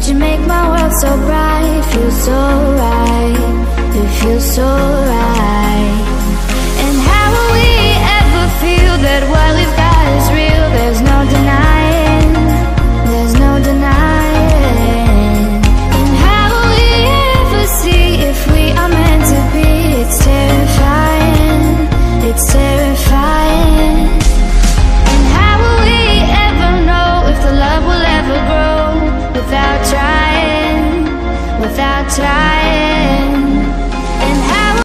but you make my world so bright. It feels so right, it feels so right. And how will we ever feel that what we've got is real? There's no denying, there's no denying. And how will we ever see if we are meant to be? It's terrifying, it's terrifying. And how will we ever know if the love will ever grow without trying, without trying?